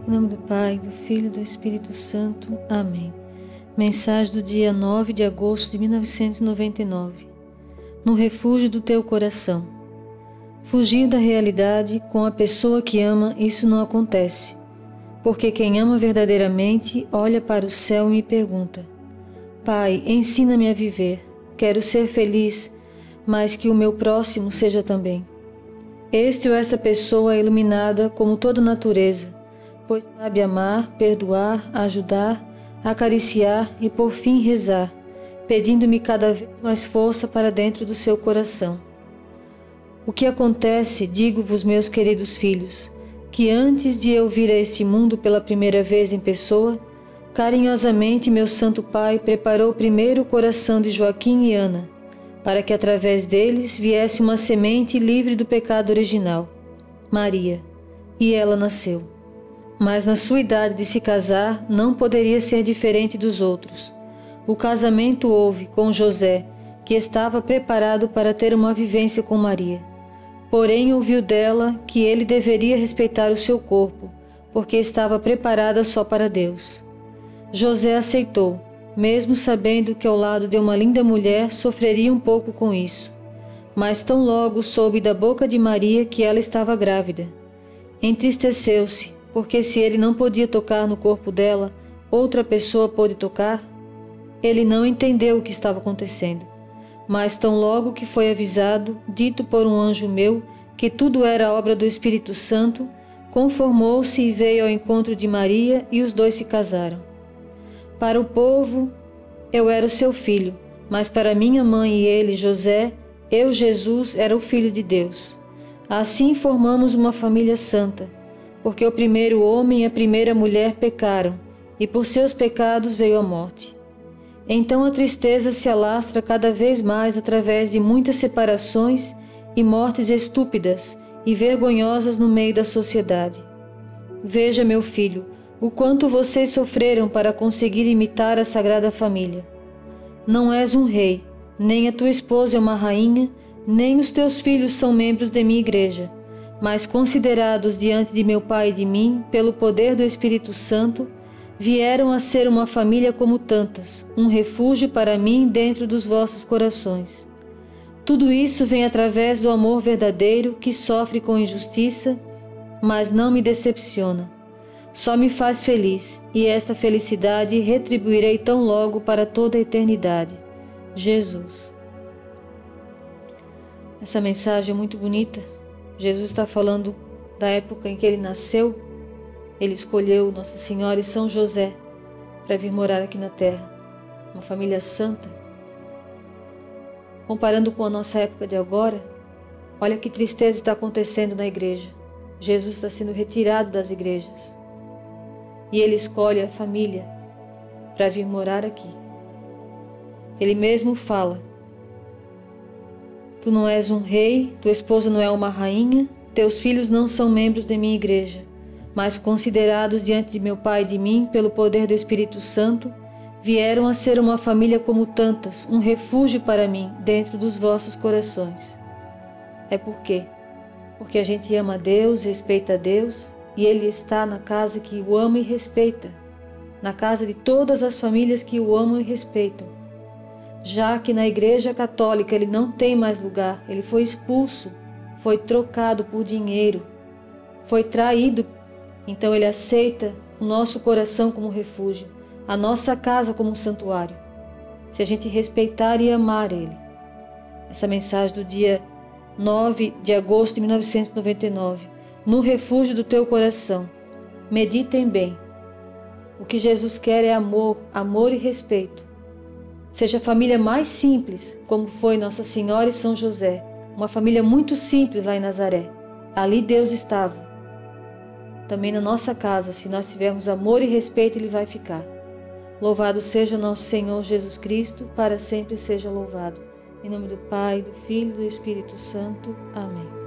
Em nome do Pai, do Filho e do Espírito Santo. Amém. Mensagem do dia 9 de agosto de 1999. No refúgio do teu coração. Fugir da realidade com a pessoa que ama, isso não acontece. Porque quem ama verdadeiramente olha para o céu e me pergunta: Pai, ensina-me a viver. Quero ser feliz, mas que o meu próximo seja também. Este ou essa pessoa é iluminada como toda a natureza, pois sabe amar, perdoar, ajudar, acariciar e por fim rezar, pedindo-me cada vez mais força para dentro do seu coração. O que acontece, digo-vos, meus queridos filhos, que antes de eu vir a este mundo pela primeira vez em pessoa, carinhosamente meu Santo Pai preparou primeiro o coração de Joaquim e Ana, para que através deles viesse uma semente livre do pecado original, Maria, e ela nasceu. Mas na sua idade de se casar não poderia ser diferente dos outros. O casamento houve com José, que estava preparado para ter uma vivência com Maria. Porém ouviu dela que ele deveria respeitar o seu corpo, porque estava preparada só para Deus. José aceitou, mesmo sabendo que ao lado de uma linda mulher sofreria um pouco com isso. Mas tão logo soube da boca de Maria que ela estava grávida. Entristeceu-se, porque se ele não podia tocar no corpo dela, outra pessoa pôde tocar? Ele não entendeu o que estava acontecendo. Mas tão logo que foi avisado, dito por um anjo meu, que tudo era obra do Espírito Santo, conformou-se e veio ao encontro de Maria e os dois se casaram. Para o povo, eu era o seu filho, mas para minha mãe e ele, José, eu, Jesus, era o Filho de Deus. Assim formamos uma família santa, porque o primeiro homem e a primeira mulher pecaram, e por seus pecados veio a morte. Então a tristeza se alastra cada vez mais através de muitas separações e mortes estúpidas e vergonhosas no meio da sociedade. Veja, meu filho, o quanto vocês sofreram para conseguir imitar a Sagrada Família. Não és um rei, nem a tua esposa é uma rainha, nem os teus filhos são membros de minha igreja, mas considerados diante de meu Pai e de mim, pelo poder do Espírito Santo, vieram a ser uma família como tantas, um refúgio para mim dentro dos vossos corações. Tudo isso vem através do amor verdadeiro que sofre com injustiça, mas não me decepciona. Só me faz feliz, e esta felicidade retribuirei tão logo para toda a eternidade. Jesus. Essa mensagem é muito bonita. Jesus está falando da época em que ele nasceu. Ele escolheu Nossa Senhora e São José para vir morar aqui na terra. Uma família santa. Comparando com a nossa época de agora, olha que tristeza está acontecendo na igreja. Jesus está sendo retirado das igrejas. E ele escolhe a família para vir morar aqui. Ele mesmo fala: Tu não és um rei, tua esposa não é uma rainha, teus filhos não são membros de minha igreja, mas considerados diante de meu Pai e de mim, pelo poder do Espírito Santo, vieram a ser uma família como tantas, um refúgio para mim, dentro dos vossos corações. É por quê? Porque a gente ama a Deus, respeita a Deus, e Ele está na casa que o ama e respeita, na casa de todas as famílias que o amam e respeitam. Já que na Igreja Católica ele não tem mais lugar, ele foi expulso, foi trocado por dinheiro, foi traído. Então ele aceita o nosso coração como refúgio, a nossa casa como um santuário, se a gente respeitar e amar ele. Essa mensagem do dia 9 de agosto de 1999, no refúgio do teu coração. Meditem bem. O que Jesus quer é amor, amor e respeito. Seja a família mais simples, como foi Nossa Senhora e São José, uma família muito simples lá em Nazaré. Ali Deus estava. Também na nossa casa, se nós tivermos amor e respeito, Ele vai ficar. Louvado seja nosso Senhor Jesus Cristo, para sempre seja louvado. Em nome do Pai, do Filho e do Espírito Santo. Amém.